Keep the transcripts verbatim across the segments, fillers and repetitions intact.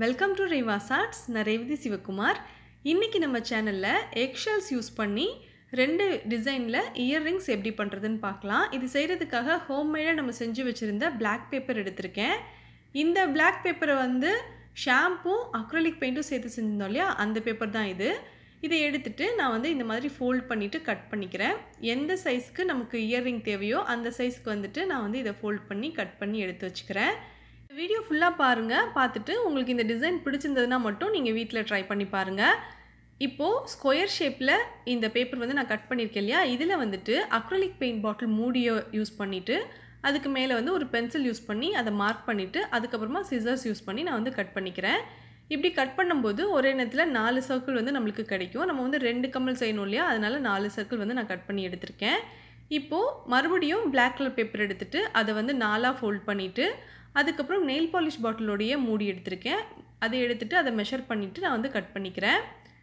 Welcome to Reva's arts. நான் ரேவதி சிவகுமார். இன்றைக்கி நம்ம சேனலில் எக்ஷெல்ஸ் யூஸ் பண்ணி ரெண்டு டிசைனில் இயர்ரிங்ஸ் எப்படி பண்ணுறதுன்னு பார்க்கலாம். இது செய்கிறதுக்காக ஹோம்மேடாக நம்ம செஞ்சு வச்சுருந்த பிளாக் பேப்பர் எடுத்திருக்கேன். இந்த பிளாக் பேப்பரை வந்து ஷாம்பூ அக்ரலிக் பெயிண்ட்டும் சேர்த்து செஞ்சிருந்தோம் இல்லையா, அந்த பேப்பர் தான் இது. இதை எடுத்துகிட்டு நான் வந்து இந்த மாதிரி ஃபோல்ட் பண்ணிவிட்டு கட் பண்ணிக்கிறேன். எந்த சைஸ்க்கு நமக்கு இயர்ரிங் தேவையோ அந்த சைஸ்க்கு வந்துட்டு நான் வந்து இதை ஃபோல்ட் பண்ணி கட் பண்ணி எடுத்து வச்சுக்கிறேன். வீடியோ ஃபுல்லாக பாருங்கள். பார்த்துட்டு உங்களுக்கு இந்த டிசைன் பிடிச்சிருந்ததுன்னா மட்டும் நீங்கள் வீட்டில் ட்ரை பண்ணி பாருங்கள். இப்போது ஸ்கொயர் ஷேப்பில் இந்த பேப்பர் வந்து நான் கட் பண்ணியிருக்கேன் இல்லையா, இதில் வந்துட்டு அக்ரலிக் பெயிண்ட் பாட்டில் மூடியை யூஸ் பண்ணிவிட்டு அதுக்கு மேலே வந்து ஒரு பென்சில் யூஸ் பண்ணி அதை மார்க் பண்ணிவிட்டு அதுக்கப்புறமா சிசர்ஸ் யூஸ் பண்ணி நான் வந்து கட் பண்ணிக்கிறேன். இப்படி கட் பண்ணும்போது ஒரே நேரத்தில் நாலு சர்க்கிள் வந்து நம்மளுக்கு கிடைக்கும். நம்ம வந்து ரெண்டு கம்மல் செய்யணும் இல்லையா, அதனால் நாலு சர்க்கிள் வந்து நான் கட் பண்ணி எடுத்திருக்கேன். இப்போது மறுபடியும் பிளாக் கலர் பேப்பர் எடுத்துகிட்டு அதை வந்து நாலாக ஃபோல்ட் பண்ணிவிட்டு அதுக்கப்புறம் நெயில் பாலிஷ் பாட்டிலோடைய மூடி எடுத்திருக்கேன். அதை எடுத்துகிட்டு அதை மெஷர் பண்ணிவிட்டு நான் வந்து கட் பண்ணிக்கிறேன்.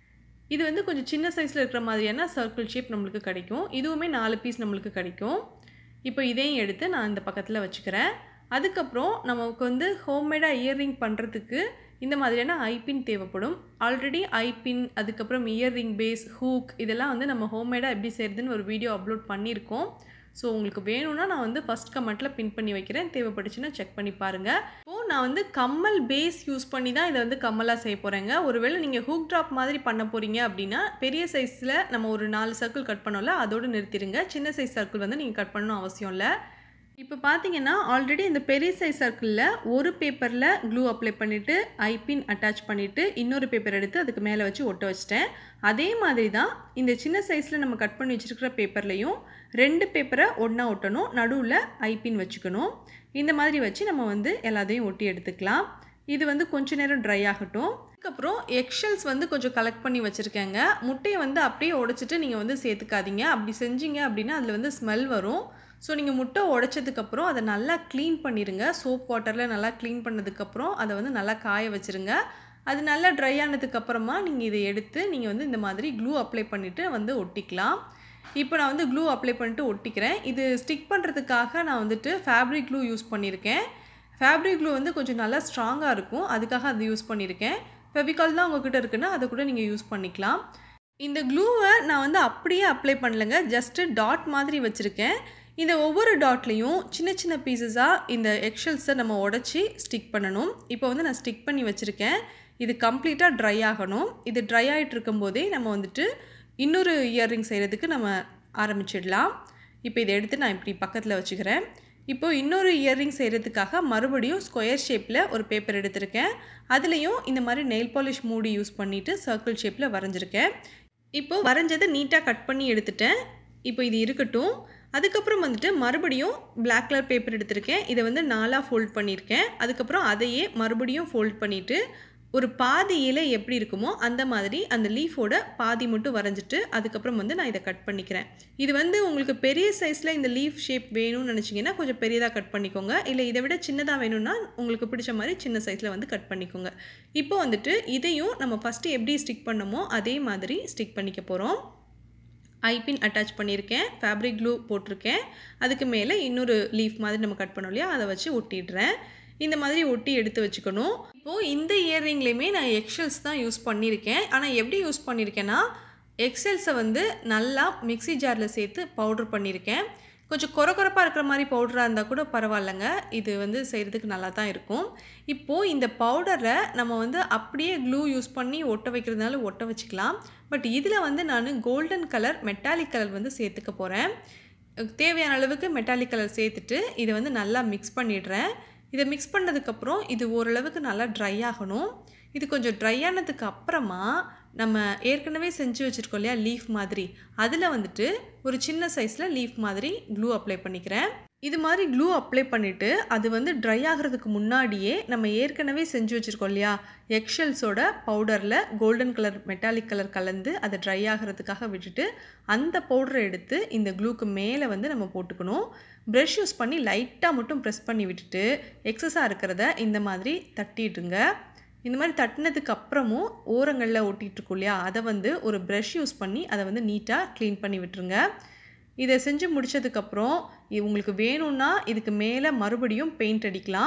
இது வந்து கொஞ்சம் சின்ன சைஸில் இருக்கிற மாதிரியான சர்க்கிள் ஷேப் நம்மளுக்கு கிடைக்கும். இதுவுமே நாலு பீஸ் நம்மளுக்கு கிடைக்கும். இப்போ இதையும் எடுத்து நான் இந்த பக்கத்தில் வச்சுக்கிறேன். அதுக்கப்புறம் நமக்கு வந்து ஹோம்மேடாக இயர்ரிங் பண்ணுறதுக்கு இந்த மாதிரியான ஐபின் தேவைப்படும். ஆல்ரெடி ஐபின், அதுக்கப்புறம் இயர்ரிங் பேஸ், ஹூக், இதெல்லாம் வந்து நம்ம ஹோம்மேடாக எப்படி செய்கிறதுன்னு ஒரு வீடியோ அப்லோட் பண்ணியிருக்கோம். ஸோ உங்களுக்கு வேணும்னா நான் வந்து ஃபஸ்ட் கமெண்ட்டில் பின் பண்ணி வைக்கிறேன். தேவைப்பட்டுச்சுன்னா செக் பண்ணி பாருங்கள். இப்போது நான் வந்து கம்மல் பேஸ் யூஸ் பண்ணி தான் இதை வந்து கம்மலாக செய்ய போகிறேங்க. ஒருவேளை நீங்கள் ஹூக் ட்ராப் மாதிரி பண்ண போகிறீங்க அப்படின்னா பெரிய சைஸில் நம்ம ஒரு நாலு சர்க்கிள் கட் பண்ணோம்ல, அதோடு நிறுத்திடுங்க. சின்ன சைஸ் சர்க்கிள் வந்து நீங்கள் கட் பண்ணணும் அவசியம் இல்லை. இப்போ பார்த்தீங்கன்னா ஆல்ரெடி இந்த பெரிய சைஸ் சர்க்கிளில் ஒரு பேப்பரில் க்ளூ அப்ளை பண்ணிவிட்டு ஐபின் அட்டாச் பண்ணிவிட்டு இன்னொரு பேப்பர் எடுத்து அதுக்கு மேலே வச்சு ஒட்ட வச்சிட்டேன். அதே மாதிரி தான் இந்த சின்ன சைஸில் நம்ம கட் பண்ணி வச்சுருக்கிற பேப்பர்லேயும் ரெண்டு பேப்பரை ஒன்றா ஒட்டணும், நடுவில் ஐபின் வச்சுக்கணும். இந்த மாதிரி வச்சு நம்ம வந்து எல்லாத்தையும் ஒட்டி எடுத்துக்கலாம். இது வந்து கொஞ்சம் நேரம் ட்ரை ஆகட்டும். அதுக்கப்புறம் எக்ஷெல்ஸ் வந்து கொஞ்சம் கலெக்ட் பண்ணி வச்சுருக்கேங்க. முட்டையை வந்து அப்படியே உடைச்சிட்டு நீங்கள் வந்து சேர்த்துக்காதீங்க. அப்படி செஞ்சீங்க அப்படின்னா அதில் வந்து ஸ்மெல் வரும். ஸோ நீங்கள் முட்டை உடைச்சதுக்கப்புறம் அதை நல்லா க்ளீன் பண்ணிடுங்க. சோப் வாட்டரில் நல்லா க்ளீன் பண்ணதுக்கப்புறம் அதை வந்து நல்லா காய வச்சுருங்க. அது நல்லா ட்ரை ஆனதுக்கப்புறமா நீங்கள் இதை எடுத்து நீங்கள் வந்து இந்த மாதிரி க்ளூ அப்ளை பண்ணிவிட்டு வந்து ஒட்டிக்கலாம். இப்போ நான் வந்து க்ளூ அப்ளை பண்ணிட்டு ஒட்டிக்கிறேன். இது ஸ்டிக் பண்ணுறதுக்காக நான் வந்துட்டு ஃபேப்ரிக் க்ளூ யூஸ் பண்ணியிருக்கேன். ஃபேப்ரிக் க்ளூ வந்து கொஞ்சம் நல்லா ஸ்ட்ராங்காக இருக்கும், அதுக்காக அது யூஸ் பண்ணியிருக்கேன். ஃபெவிகால் தான் உங்கள்கிட்ட இருக்குன்னா அதை கூட நீங்கள் யூஸ் பண்ணிக்கலாம். இந்த க்ளூவை நான் வந்து அப்படியே அப்ளை பண்ணலைங்க, ஜஸ்ட்டு டாட் மாதிரி வச்சுருக்கேன். இந்த ஒவ்வொரு டாட்லேயும் சின்ன சின்ன பீசஸாக இந்த எக்ஷெல்ஸை நம்ம உடச்சி ஸ்டிக் பண்ணணும். இப்போ வந்து நான் ஸ்டிக் பண்ணி வச்சுருக்கேன். இது கம்ப்ளீட்டாக ட்ரை ஆகணும். இது ட்ரை ஆகிட்டு இருக்கும்போதே நம்ம வந்துட்டு இன்னொரு இயர்ரிங் செய்கிறதுக்கு நம்ம ஆரம்பிச்சிடலாம். இப்போ இதை எடுத்து நான் இப்படி பக்கத்தில் வச்சுக்கிறேன். இப்போது இன்னொரு இயர்ரிங் செய்கிறதுக்காக மறுபடியும் ஸ்கொயர் ஷேப்பில் ஒரு பேப்பர் எடுத்திருக்கேன். அதுலேயும் இந்த மாதிரி நெயில் பாலிஷ் மூடி யூஸ் பண்ணிவிட்டு சர்க்கிள் ஷேப்பில் வரைஞ்சிருக்கேன். இப்போது வரைஞ்சதை நீட்டாக கட் பண்ணி எடுத்துட்டேன். இப்போ இது இருக்கட்டும். அதுக்கப்புறம் வந்துட்டு மறுபடியும் பிளாக் கலர் பேப்பர் எடுத்திருக்கேன். இதை வந்து நாலாக ஃபோல்ட் பண்ணியிருக்கேன். அதுக்கப்புறம் அதையே மறுபடியும் ஃபோல்ட் பண்ணிவிட்டு ஒரு பாதி இலை எப்படி இருக்குமோ அந்த மாதிரி அந்த லீஃபோட பாதி மட்டும் வரைஞ்சிட்டு அதுக்கப்புறம் வந்து நான் இதை கட் பண்ணிக்கிறேன். இது வந்து உங்களுக்கு பெரிய சைஸில் இந்த லீஃப் ஷேப் வேணும்னு நினச்சிங்கன்னா கொஞ்சம் பெரியதாக கட் பண்ணிக்கோங்க. இல்லை இதை விட சின்னதாக வேணும்னா உங்களுக்கு பிடிச்ச மாதிரி சின்ன சைஸில் வந்து கட் பண்ணிக்கோங்க. இப்போ வந்துட்டு இதையும் நம்ம ஃபஸ்ட்டு எப்படி ஸ்டிக் பண்ணமோ அதே மாதிரி ஸ்டிக் பண்ணிக்க போகிறோம். ஐபின் அட்டாச் பண்ணியிருக்கேன், ஃபேப்ரிக் க்ளூ போட்டிருக்கேன். அதுக்கு மேலே இன்னொரு லீஃப் மாதிரி நம்ம கட் பண்ணோம் இல்லையா, அதை வச்சு ஒட்டிடுறேன். இந்த மாதிரி ஒட்டி எடுத்து வச்சுக்கணும். இப்போது இந்த இயர்ரிங்லேயுமே நான் எக்ஷெல்ஸ் தான் யூஸ் பண்ணியிருக்கேன். ஆனால் எப்படி யூஸ் பண்ணியிருக்கேன்னா எக்ஷெல்ஸை வந்து நல்லா மிக்ஸி ஜாரில் சேர்த்து பவுட்ரு பண்ணியிருக்கேன். கொஞ்சம் கொர கொரப்பாக இருக்கிற மாதிரி பவுடராக இருந்தால் கூட பரவாயில்லைங்க, இது வந்து செய்கிறதுக்கு நல்லா தான் இருக்கும். இப்போது இந்த பவுடரை நம்ம வந்து அப்படியே க்ளூ யூஸ் பண்ணி ஒட்ட வைக்கிறதுனால ஒட்ட வச்சுக்கலாம். பட் இதில் வந்து நான் கோல்டன் கலர் மெட்டாலிக் கலர் வந்து சேர்த்துக்க போகிறேன். தேவையான அளவுக்கு மெட்டாலிக் கலர் சேர்த்துட்டு இதை வந்து நல்லா மிக்ஸ் பண்ணிடுறேன். இதை மிக்ஸ் பண்ணதுக்கப்புறம் இது ஓரளவுக்கு நல்லா ட்ரை ஆகணும். இது கொஞ்சம் ட்ரை ஆனதுக்கு அப்புறமா நம்ம ஏற்கனவே செஞ்சு வச்சுருக்கோம் இல்லையா லீஃப் மாதிரி, அதில் வந்துட்டு ஒரு சின்ன சைஸில் லீஃப் மாதிரி க்ளூ அப்ளை பண்ணிக்கிறேன். இது மாதிரி க்ளூ அப்ளை பண்ணிவிட்டு அது வந்து ட்ரை ஆகிறதுக்கு முன்னாடியே நம்ம ஏற்கனவே செஞ்சு வச்சுருக்கோம் இல்லையா எக்ஷெல்ஸோட பவுடரில் கோல்டன் கலர் மெட்டாலிக் கலர் கலந்து அதை ட்ரை ஆகிறதுக்காக விட்டுட்டு அந்த பவுடரை எடுத்து இந்த க்ளூக்கு மேலே வந்து நம்ம போட்டுக்கணும். ப்ரஷ் யூஸ் பண்ணி லைட்டாக மட்டும் ப்ரெஸ் பண்ணி விட்டுட்டு எக்ஸஸாக இருக்கிறத இந்த மாதிரி தட்டிடுங்க. இந்த மாதிரி தட்டினதுக்கு அப்புறமும் ஓரங்களில் ஒட்டிகிட்ருக்கோம் இல்லையா, அதை வந்து ஒரு ப்ரஷ் யூஸ் பண்ணி அதை வந்து நீட்டாக க்ளீன் பண்ணி விட்டுருங்க. இதை செஞ்சு முடிச்சதுக்கப்புறம் உங்களுக்கு வேணும்னா இதுக்கு மேலே மறுபடியும் பெயிண்ட் அடிக்கலாம்.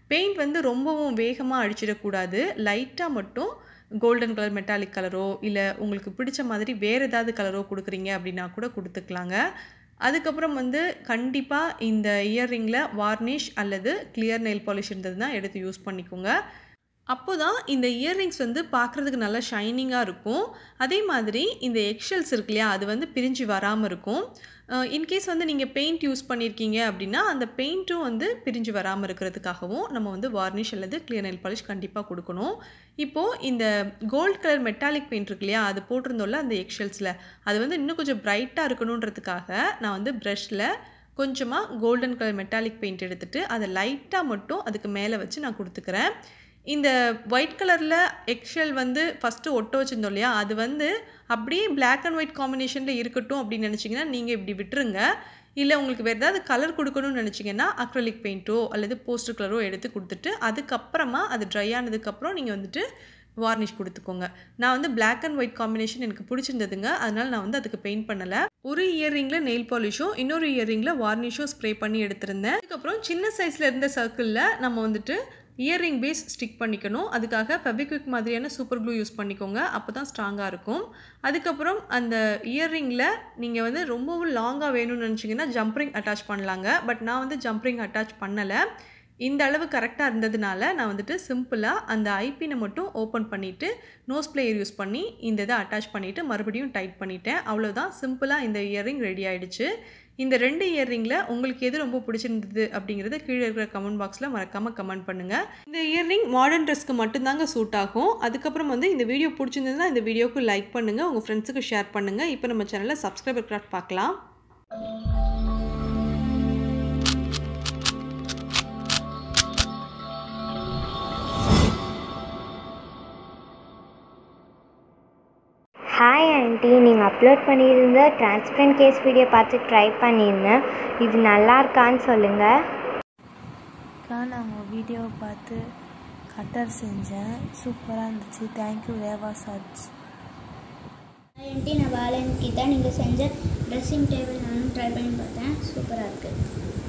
பெயிண்ட் வந்து ரொம்பவும் வேகமாக அடிச்சிடக்கூடாது. லைட்டாக மட்டும் கோல்டன் கலர் மெட்டாலிக் கலரோ இல்லை உங்களுக்கு பிடிச்ச மாதிரி வேறு ஏதாவது கலரோ கொடுக்குறீங்க அப்படின்னா கூட கொடுத்துக்கலாங்க. அதுக்கப்புறம் வந்து கண்டிப்பாக இந்த இயர்ரிங்கில் வார்னிஷ் அல்லது கிளியர் நெயில் பாலிஷ் இருந்ததுன்னா எடுத்து யூஸ் பண்ணிக்கோங்க. அப்போ தான் இந்த இயர்ரிங்ஸ் வந்து பார்க்குறதுக்கு நல்லா ஷைனிங்காக இருக்கும். அதே மாதிரி இந்த எக்ஷெல்ஸ் இருக்கு இல்லையா, அது வந்து பிரிஞ்சு வராமல் இருக்கும். இன்கேஸ் வந்து நீங்கள் பெயிண்ட் யூஸ் பண்ணியிருக்கீங்க அப்படின்னா அந்த பெயிண்ட்டும் வந்து பிரிஞ்சு வராமல் இருக்கிறதுக்காகவும் நம்ம வந்து வார்னிஷ் அல்லது கிளியர் நெயில் பாலிஷ் கண்டிப்பாக கொடுக்கணும். இப்போது இந்த கோல்ட் கலர் மெட்டாலிக் பெயிண்ட் இருக்கு இல்லையா, அது போட்டிருந்தோம்ல அந்த எக்ஷெல்ஸில், அது வந்து இன்னும் கொஞ்சம் பிரைட்டாக இருக்கணுன்றதுக்காக நான் வந்து ப்ரஷில் கொஞ்சமாக கோல்டன் கலர் மெட்டாலிக் பெயிண்ட் எடுத்துகிட்டு அதை லைட்டாக மட்டும் அதுக்கு மேலே வச்சு நான் கொடுத்துக்கிறேன். இந்த ஒயிட் கலரில் எக்ஷெல் வந்து ஃபஸ்ட்டு ஒட்ட வச்சுருந்தோம் இல்லையா, அது வந்து அப்படியே பிளாக் அண்ட் ஒயிட் காம்பினேஷனில் இருக்கட்டும் அப்படின்னு நினச்சிங்கன்னா நீங்கள் இப்படி விட்டுருங்க. இல்லை உங்களுக்கு வேறு ஏதாவது கலர் கொடுக்கணும்னு நினச்சிங்கன்னா அக்ரலிக் பெயிண்ட்டோ அல்லது போஸ்டர் கலரோ எடுத்து கொடுத்துட்டு அதுக்கப்புறமா அது ட்ரை ஆனதுக்கப்புறம் நீங்கள் வந்துட்டு வார்னிஷ் கொடுத்துக்கோங்க. நான் வந்து பிளாக் அண்ட் ஒயிட் காம்பினேஷன் எனக்கு பிடிச்சிருந்ததுங்க, அதனால் நான் வந்து அதுக்கு பெயிண்ட் பண்ணலை. ஒரு இயர்ரிங்கில் நெயில் பாலிஷும் இன்னொரு இயர்ரிங்கில் வார்னிஷும் ஸ்ப்ரே பண்ணி எடுத்திருந்தேன். அதுக்கப்புறம் சின்ன சைஸில் இருந்த சர்க்கிளில் நம்ம வந்துட்டு இயர்ரிங் பேஸ் ஸ்டிக் பண்ணிக்கணும். அதுக்காக ஃபெவிக்விக் மாதிரியான சூப்பர் க்ளூ யூஸ் பண்ணிக்கோங்க, அப்போ தான் ஸ்ட்ராங்காக இருக்கும். அதுக்கப்புறம் அந்த இயர்ரிங்கில் நீங்கள் வந்து ரொம்பவும் லாங்காக வேணும்னு நினச்சிங்கன்னா ஜம்ப்ரிங் அட்டாச் பண்ணலாங்க. பட் நான் வந்து ஜம்ப்ரிங் அட்டாச் பண்ணலை. இந்த அளவு கரெக்டாக இருந்ததுனால நான் வந்துட்டு சிம்பிளாக அந்த ஐபினை மட்டும் ஓப்பன் பண்ணிவிட்டு நோஸ் பிளேயர் யூஸ் பண்ணி இந்த இதை அட்டாச் பண்ணிவிட்டு மறுபடியும் டைட் பண்ணிட்டேன். அவ்வளோதான், சிம்பிளாக இந்த இயர்ரிங் ரெடி ஆகிடுச்சு. இந்த ரெண்டு இயர்ரிங்கில் உங்களுக்கு எது ரொம்ப பிடிச்சிருந்தது அப்படிங்கிறத கீழே இருக்கிற கமெண்ட் பாக்ஸில் மறக்காமல் கமெண்ட் பண்ணுங்கள். இந்த இயர்ரிங் மாடர்ன் ட்ரெஸ்க்கு மட்டும்தாங்க சூட் ஆகும். அதுக்கப்புறம் வந்து இந்த வீடியோ பிடிச்சிருந்ததுன்னா இந்த வீடியோக்கு லைக் பண்ணுங்கள், உங்கள் ஃப்ரெண்ட்ஸுக்கு ஷேர் பண்ணுங்கள். இப்போ நம்ம சேனலில் சப்ஸ்கிரைபர் கிராஃப்ட் பார்க்கலாம். ஹாய் ஆண்டி, நீங்கள் அப்லோட் பண்ணியிருந்த டிரான்ஸ்பரண்ட் கேஸ் வீடியோ பார்த்து ட்ரை பண்ணியிருந்தேன். இது நல்லா இருக்கான்னு சொல்லுங்கள். அக்கா, நான் உங்கள் வீடியோவை பார்த்து கட்டர் செஞ்சேன், சூப்பராக இருந்துச்சு. Thank you Rewa charge. ஆண்டி, நான் வாலன்கி தான். நீங்கள் செஞ்ச ட்ரெஸ்ஸிங் டேபிள் நானும் ட்ரை பண்ணி பார்த்தேன், சூப்பராக இருக்குது.